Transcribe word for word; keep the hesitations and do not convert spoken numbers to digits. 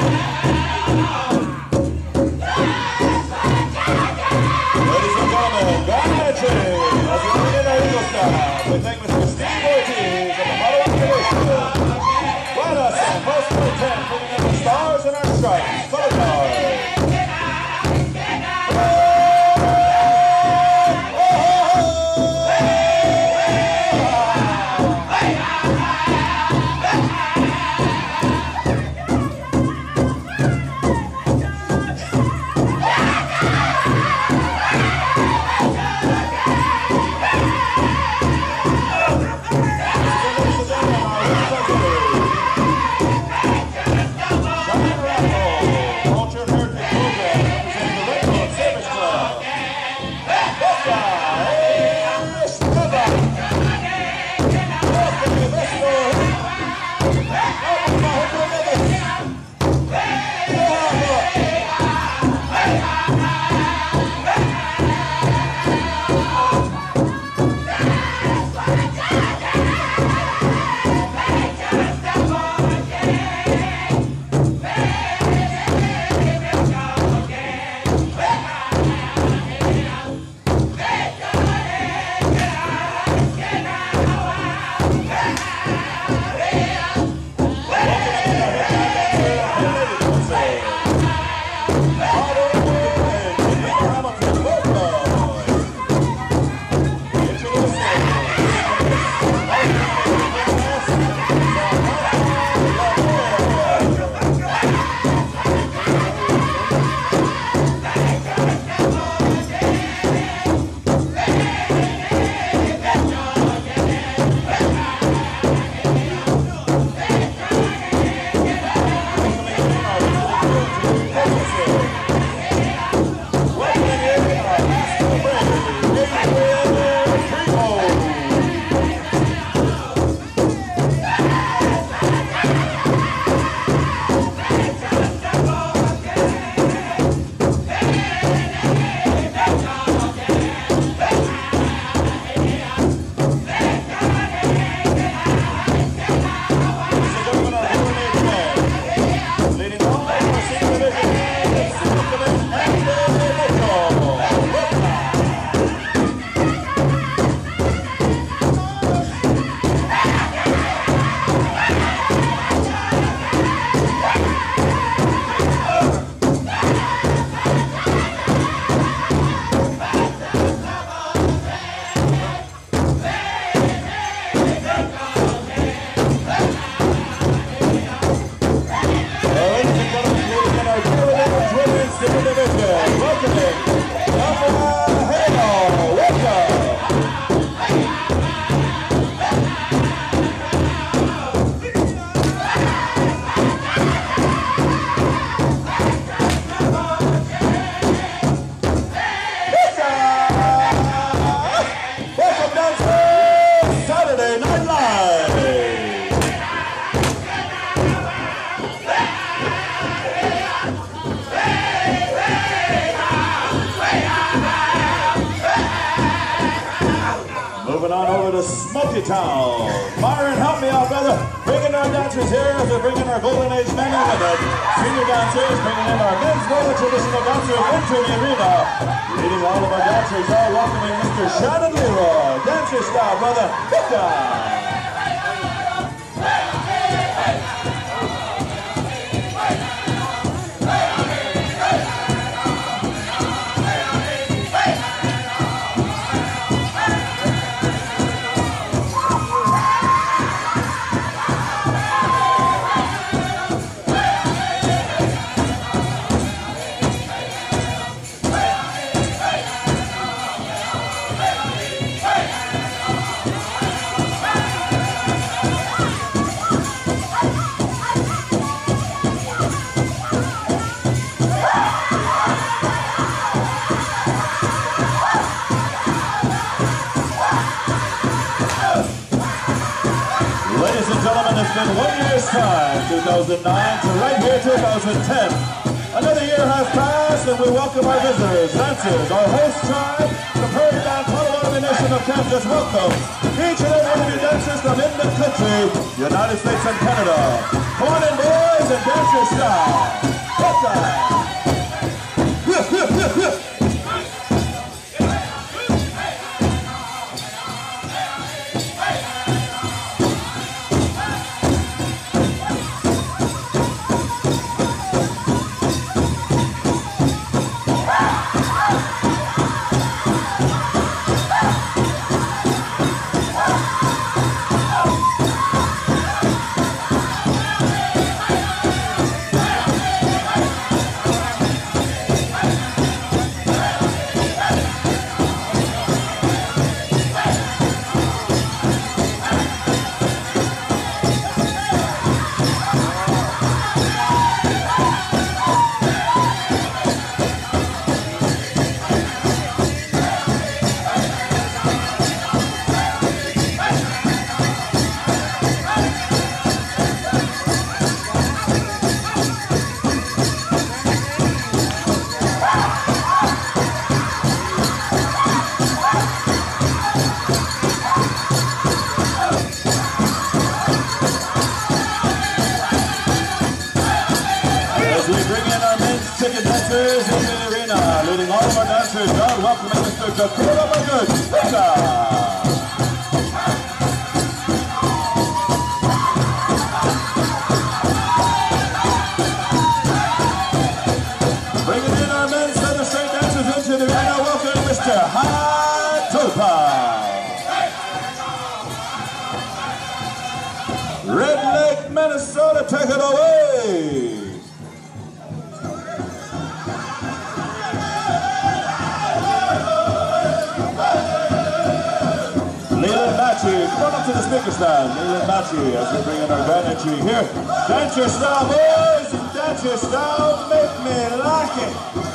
We thank Mister Steve Ortiz and the Model Activation. Ride us on Post one ten, putting in the stars and our stripes. Color card. Moving on over to Smoky Town. Byron, help me out, brother. Bringing our dancers here as they're bringing our Golden Age men and women. Senior dancers bringing in our men's Northern traditional dancers into the arena. Leading all of our dancers are welcoming Mister Shannon Leroy. Dancer style, brother. Good time. Ladies and gentlemen, it's been one year's time, two thousand nine to right here, two thousand ten. Another year has passed and we welcome our visitors, dancers, our host tribe, the Prairie Band Potawatomi Nation of Kansas welcomes each and every one of you dancers from in the country, United States and Canada. Come on in, boys, and dance your style. As we bring in our men's ticket dancers into the arena, leading all of our dancers, God welcoming Mister Dakota Magoots. Bringing in our men's feather straight dancers into the arena, welcoming Mister Hatopa. Red Lake, Minnesota, take it away. Leland Matchy, come on up to the speaker stand. Leland Matchy, as we bring in our grand entry here. Dance your style, boys, and dance your style, make me like it.